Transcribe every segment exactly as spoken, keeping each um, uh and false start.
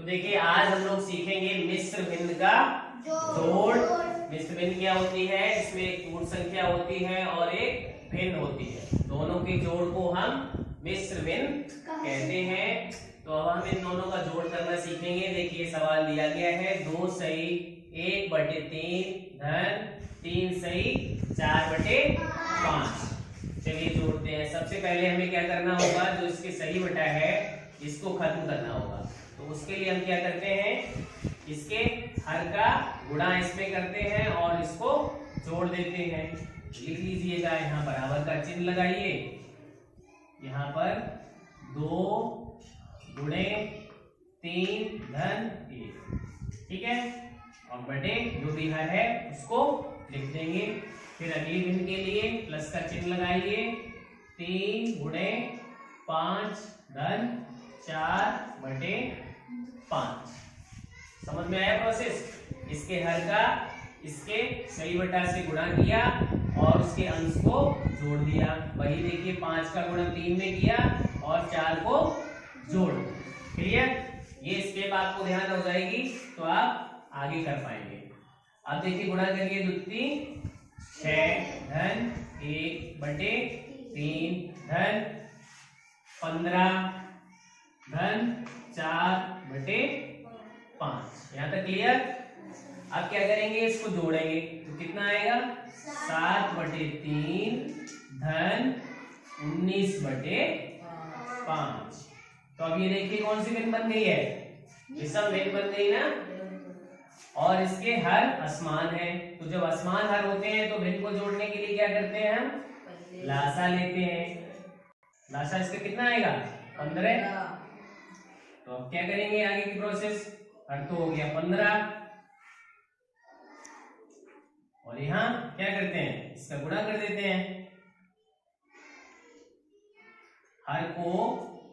देखिए आज हम लोग सीखेंगे मिश्र भिन्न का जोड़। मिश्र भिन्न क्या होती है? इसमें एक पूर्ण संख्या होती है और एक भिन्न होती है। दोनों के जोड़ को हम मिश्र भिन्न कहते हैं। तो अब हम इन दोनों का जोड़ करना सीखेंगे। देखिए सवाल दिया गया है, दो सही एक बटे तीन धन तीन सही चार बटे पांच। चलिए जोड़ते हैं। सबसे पहले हमें क्या करना होगा, जो इसके सही बटा है इसको खत्म करना होगा। तो उसके लिए हम क्या करते हैं, इसके हर का गुणा इसमें करते हैं और इसको जोड़ देते हैं। लिख लीजिएगा, यहाँ बराबर का चिन्ह लगाइए। यहाँ पर दो गुणे तीन धन एक, ठीक है, और बटे जो भी हर है उसको लिख देंगे। फिर अगली भिन्न के लिए प्लस का चिन्ह लगाइए। तीन गुणे पांच धन चार बटे पांच। समझ में आया प्रोसेस? इसके हर का इसके सही बटा से गुणा किया और उसके अंश को जोड़ दिया। वही देखिए पांच का गुणा तीन में किया और चार को जोड़। क्लियर? ये स्टेप आपको ध्यान हो जाएगी तो आप आगे कर पाएंगे। अब देखिए गुणा करिए, दुत्ती छह धन एक बटे तीन धन पंद्रह धन चार बटे पांच। यहां तक क्लियर? अब क्या करेंगे, इसको जोड़ेंगे तो कितना आएगा, सात बटे तीन धन उन्नीस बटे पांच। तो अब ये देखिए कौन सी भिन्न बन गई है, विषम भिन्न बन गई ना। और इसके हर असमान है। तो जब असमान हर होते हैं तो भिन्न को जोड़ने के लिए क्या करते हैं, हम लासा लेते हैं। लासा इसका कितना आएगा, पंद्रह। तो अब क्या करेंगे आगे की प्रोसेस, हर तो हो गया पंद्रह और यहां क्या करते हैं, इसका गुणा कर देते हैं। हर को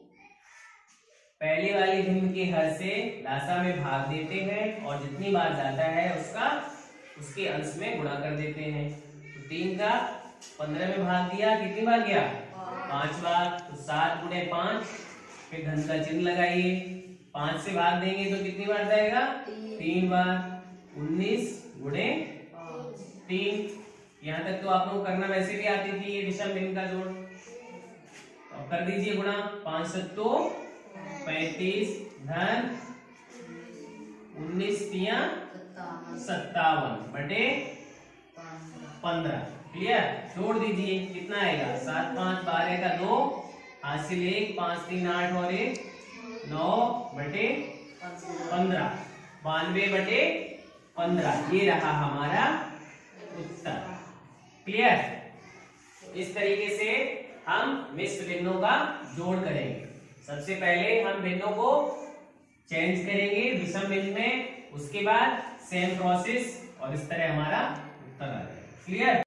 पहले वाली भिन्न के हर से लासा में भाग देते हैं और जितनी बार जाता है उसका उसके अंश में गुणा कर देते हैं। तो तीन का पंद्रह में भाग दिया, कितनी बार गया, पांच बार। तो सात गुणे पांच, फिर धन का चिन्ह लगाइए। पांच से भाग देंगे तो कितनी बार जाएगा, तीन बार। उन्नीस गुणे तीन। यहां तक तो आप लोग करना वैसे भी आती थी, ये विषम भिन्न का जोड़। तो कर दीजिए गुणा, पांच सत्तो पैंतीस धन उन्नीस तिया सत्तावन बटे पंद्रह। क्लियर? जोड़ दीजिए, कितना आएगा, सात पांच बारह का दो, हासिल एक, पांच तीन आठ और एक नौ बटे पंद्रह, बानवे बटे पंद्रह। ये रहा हमारा उत्तर। क्लियर? इस तरीके से हम मिश्र भिन्नों का जोड़ करेंगे। सबसे पहले हम भिन्नों को चेंज करेंगे विषम भिन्न में, उसके बाद सेम प्रोसेस और इस तरह हमारा उत्तर आ जाएगा। क्लियर?